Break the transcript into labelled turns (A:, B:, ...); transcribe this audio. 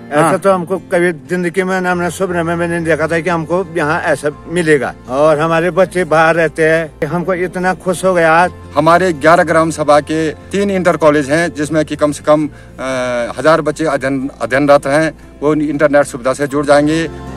A: ऐसा तो हमको कभी जिंदगी में हमने सपने में नहीं देखा था कि हमको यहाँ ऐसा मिलेगा। और हमारे बच्चे बाहर रहते हैं, हमको इतना खुश हो गया आज।
B: हमारे 11 ग्राम सभा के 3 इंटर कॉलेज हैं, जिसमें कि कम से कम 1000 बच्चे अध्ययनरत हैं। वो इंटरनेट सुविधा से जुड़ जाएंगे।